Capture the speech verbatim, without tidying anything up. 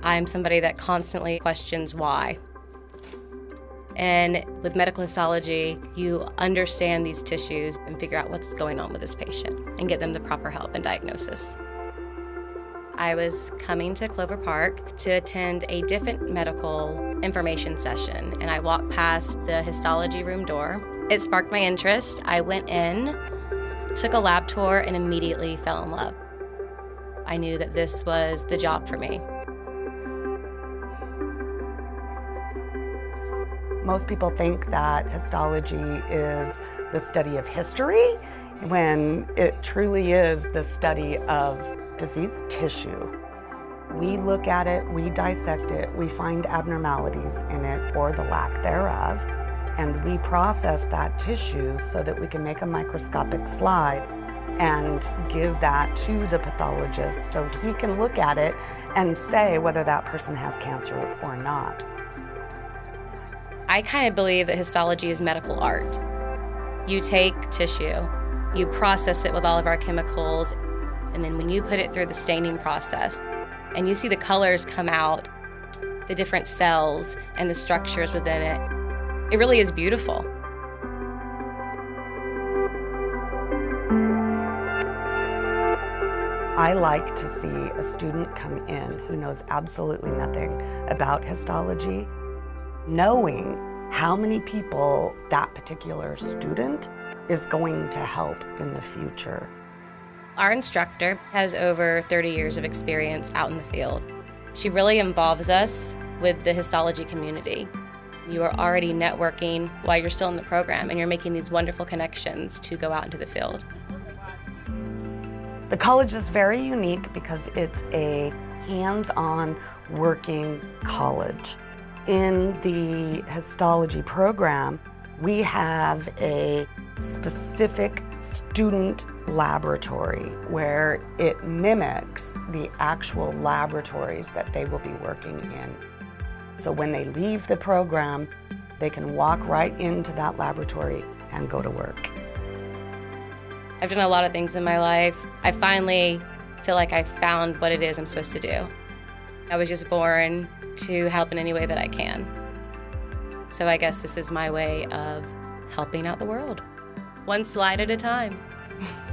I'm somebody that constantly questions why. And with medical histology, you understand these tissues and figure out what's going on with this patient and get them the proper help and diagnosis. I was coming to Clover Park to attend a different medical information session, and I walked past the histology room door. It sparked my interest. I went in, took a lab tour, and immediately fell in love. I knew that this was the job for me. Most people think that histology is the study of history, when it truly is the study of diseased tissue. We look at it, we dissect it, we find abnormalities in it or the lack thereof, and we process that tissue so that we can make a microscopic slide and give that to the pathologist so he can look at it and say whether that person has cancer or not. I kind of believe that histology is medical art. You take tissue, you process it with all of our chemicals, and then when you put it through the staining process and you see the colors come out, the different cells and the structures within it, it really is beautiful. I like to see a student come in who knows absolutely nothing about histology, knowing how many people that particular student is going to help in the future. Our instructor has over thirty years of experience out in the field. She really involves us with the histology community. You are already networking while you're still in the program, and you're making these wonderful connections to go out into the field. The college is very unique because it's a hands-on working college. In the histology program, we have a specific student laboratory where it mimics the actual laboratories that they will be working in. So when they leave the program, they can walk right into that laboratory and go to work. I've done a lot of things in my life. I finally feel like I found what it is I'm supposed to do. I was just born to help in any way that I can. So I guess this is my way of helping out the world, one slide at a time.